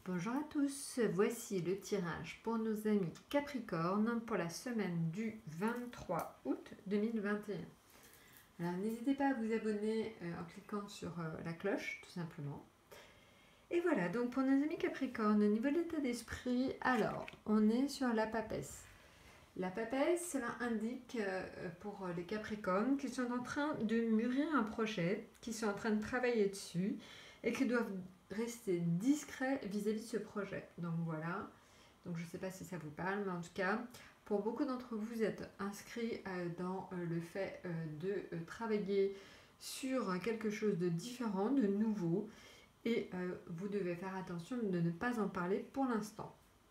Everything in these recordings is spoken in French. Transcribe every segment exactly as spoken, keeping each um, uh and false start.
Bonjour à tous, voici le tirage pour nos amis Capricorne pour la semaine du vingt-trois août deux mille vingt et un. Alors n'hésitez pas à vous abonner euh, en cliquant sur euh, la cloche tout simplement. Et voilà, donc pour nos amis Capricorne, au niveau de l'état d'esprit, alors on est sur la papesse. La papesse, cela indique euh, pour les Capricornes qu'ils sont en train de mûrir un projet, qu'ils sont en train de travailler dessus et qu'ils doivent rester discrets vis-à-vis de ce projet. Donc voilà, donc je ne sais pas si ça vous parle, mais en tout cas, pour beaucoup d'entre vous, vous êtes inscrits euh, dans euh, le fait euh, de euh, travailler sur quelque chose de différent, de nouveau, et euh, vous devez faire attention de ne pas en parler pour l'instant.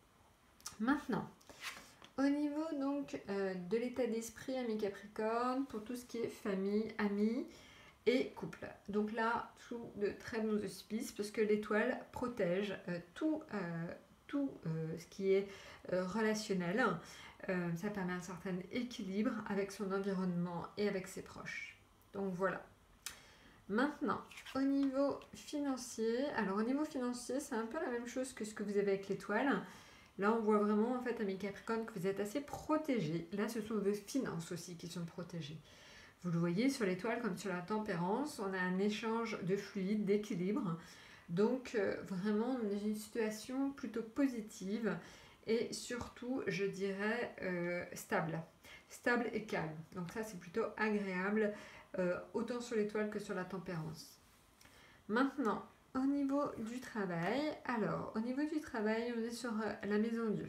Maintenant, au niveau donc euh, de l'état d'esprit, amis Capricorne, pour tout ce qui est famille, amis et couple. Donc là, sous de très bons auspices, parce que l'étoile protège euh, tout, euh, tout euh, ce qui est euh, relationnel. Euh, ça permet un certain équilibre avec son environnement et avec ses proches. Donc voilà. Maintenant, au niveau financier, alors au niveau financier, c'est un peu la même chose que ce que vous avez avec l'étoile. Là, on voit vraiment, en fait, amis Capricorne, que vous êtes assez protégés. Là, ce sont vos finances aussi qui sont protégées. Vous le voyez, sur l'étoile comme sur la tempérance, on a un échange de fluide, d'équilibre. Donc, euh, vraiment, on est dans une situation plutôt positive et surtout, je dirais, euh, stable. Stable et calme. Donc ça, c'est plutôt agréable, euh, autant sur l'étoile que sur la tempérance. Maintenant, au niveau du travail, alors, au niveau du travail, on est sur euh, la maison Dieu.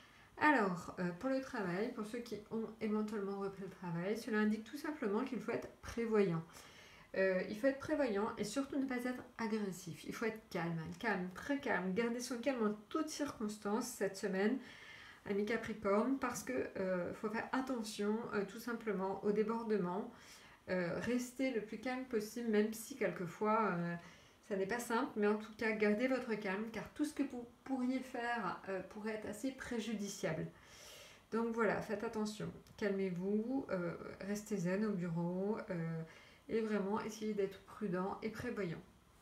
Alors, euh, pour le travail, pour ceux qui ont éventuellement repris le travail, cela indique tout simplement qu'il faut être prévoyant. Euh, il faut être prévoyant et surtout ne pas être agressif. Il faut être calme, calme, très calme. Garder son calme en toutes circonstances cette semaine, ami Capricorne, parce qu'il euh, faut faire attention euh, tout simplement au débordement. Euh, rester le plus calme possible, même si quelquefois... Euh, ça n'est pas simple, mais en tout cas, gardez votre calme, car tout ce que vous pourriez faire euh, pourrait être assez préjudiciable. Donc voilà, faites attention, calmez-vous, euh, restez zen au bureau, euh, et vraiment essayez d'être prudent et prévoyant.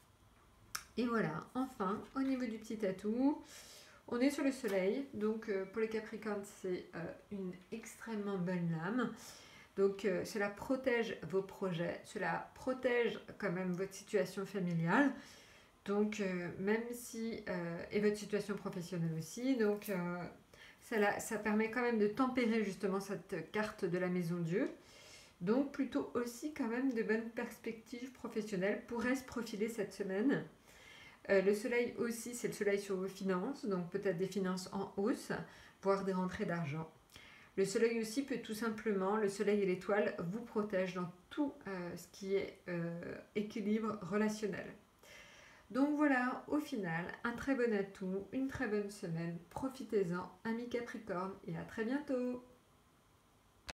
Et voilà, enfin, au niveau du petit atout, on est sur le soleil, donc euh, pour les Capricornes, c'est euh, une extrêmement bonne lame. Donc euh, cela protège vos projets, cela protège quand même votre situation familiale, donc euh, même si, euh, et votre situation professionnelle aussi, donc euh, ça, ça permet quand même de tempérer justement cette carte de la maison Dieu. Donc plutôt aussi quand même de bonnes perspectives professionnelles pourraient se profiler cette semaine. Euh, le soleil aussi, c'est le soleil sur vos finances, donc peut-être des finances en hausse, voire des rentrées d'argent. Le soleil aussi peut tout simplement, le soleil et l'étoile vous protègent dans tout euh, ce qui est euh, équilibre relationnel. Donc voilà, au final, un très bon atout, une très bonne semaine. Profitez-en, amis Capricorne, et à très bientôt.